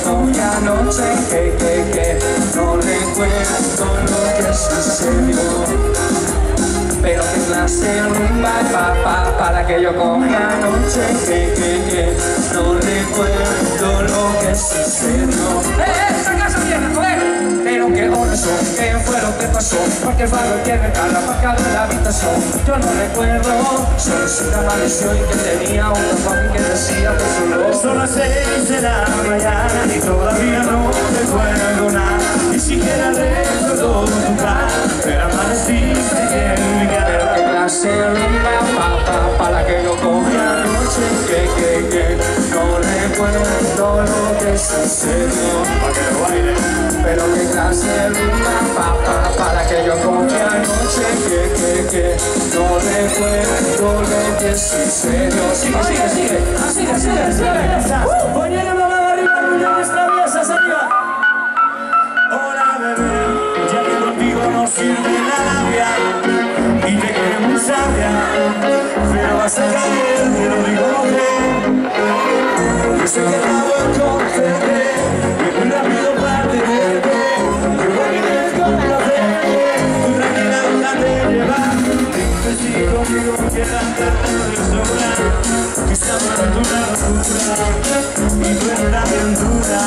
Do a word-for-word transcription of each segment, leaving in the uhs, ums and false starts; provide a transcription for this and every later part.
cogí anoche, que, que, que no recuerdo lo que sucedió. Pero qué clase de rumba, pa, pa, pa, la que yo cogí anoche, que, que, que no recuerdo lo que sucedió. ¡Eh, esta casa viene, joder! Pero qué horas son, qué fue lo que pasó, porque el faro tiene la marca de la habitación. Yo no recuerdo, solo sé que amaneció y que tenía un tatuaje que decía que solo. Son las seis de la mañana y todavía no recuerdo nada, ni siquiera recuerdo tu cara, pero amaneciste en mi cara. Pero qué clase de rumba, pa, pa, pa, la que yo cogí anoche, que, que, que no recuerdo lo que sucedió. Pa' que lo baile. Pero qué clase de rumba, pa, pa, pa, la que yo cogí anoche, que, que, que no recuerdo lo que sucedió. Sigue, sigue, sigue, sigue, sigue, sigue. Ponle la mano arriba, muñecas traviesas arriba. Hola bebé, ya que contigo no sirve la labia y te quiero muy sabia, pero vas a caer, te lo digo bien. Yo sé que la voy a conceder, que muy rápido para tenerte, que voy a vivir con placer, tú tranquila déjate llevar. Dime si conmigo quieras darte de sobra, que esta aventura locura y tú eres la aventura.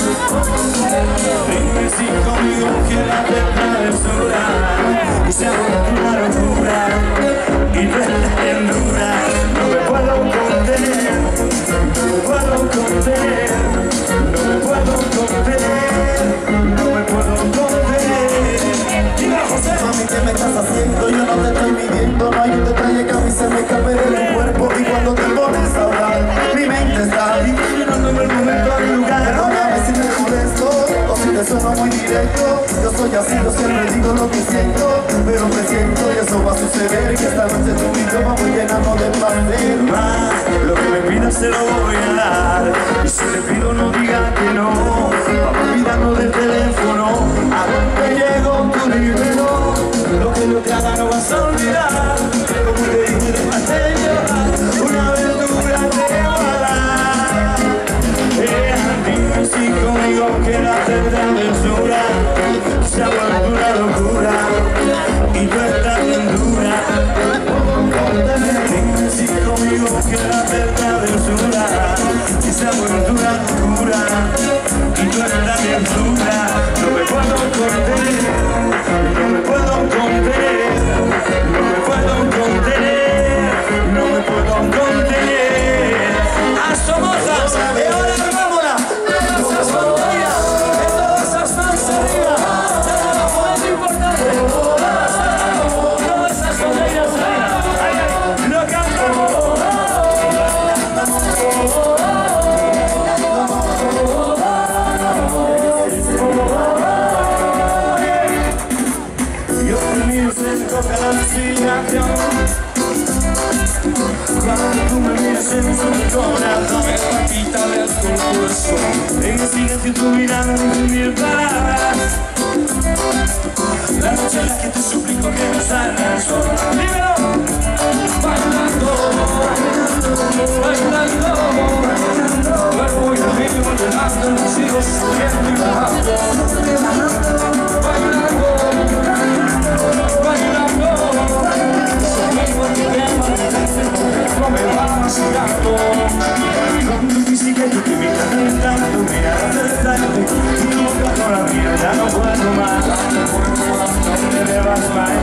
Dime si conmigo quieres hacerte aventura, que esta aventura locura y tú eres la aventura. No me puedo contener, no me puedo contener, no me puedo contener, no me puedo contener. Diga José. Mami, ¿qué me estás haciendo? Yo no te estoy midiendo, no hay un detalle que a mí se me escape de tu cuerpo. Y cuando te pones a hablar, mi mente está iluminándome el momento del lugar. Perdóname si me molesto, o si te sueno muy directo. Yo soy así, yo siempre digo lo que siento, pero me siento y eso va a suceder. Que esta noche tú y yo vamos llenando de placer. Más, lo que me pidas se lo voy a dar, y si le pido no diga que no. Vamos mirando del teléfono, a dónde llego tú dímelo. Lo que yo te haga no vas a olvidar, como te dije de pastel llevar, una aventura te va a dar. Eh, dime si conmigo quieres hacerte aventura, se ha vuelto una locura y tú estás bien dura. Dime si conmigo quieres hacerte aventura, que se ha vuelto una locura y tú estás bien dura. No me puedo contener, no me puedo contener, no me puedo contener, no me puedo contener. ¡A Somoza! ¡Y ahora armámola! ¡Todas esas botellas! ¡Todas esas manos arriba! ¡Trabajo es importante! ¡Todas esas botellas arriba! ¡Lo cantamos! Yo termino en toca la alucinación, cuando tú me miras en su corazón, Me palpita el concurso. en el silencio tú mirando mil palabras, la noche en la que te suplico que no salgas sola. ¡Dímelo! Bailando, bailando, bailando, cuerpo y ritmo llenando, los hijos subiendo y bajando. Bailando, bailando, sonido que no me va vacilando. Con tu física y tu química mental, tu mirada acertante, tu boca con la mía, ya no puedo más. ¿Dónde me vas,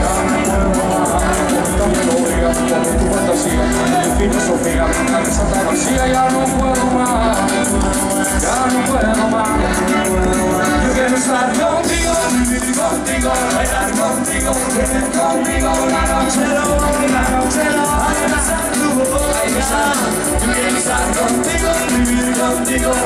Tu fantasía, tu filosofía, la cabeza está vacía, ya no puedo más, ya no puedo más. Yo quiero estar contigo, vivir contigo, bailar contigo, tener contigo la noche long, la noche long. Ay, besar tu boca, yo quiero estar contigo, vivir contigo,